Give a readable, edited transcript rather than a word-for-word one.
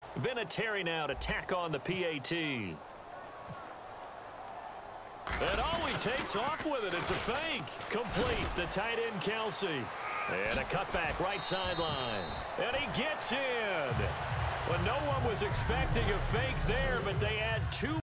Vinatieri now to tack on the PAT. And oh, he takes off with it. It's a fake. Complete. The tight end, Kelsey. And a cutback right sideline. And he gets in. Well, no one was expecting a fake there, but they add 2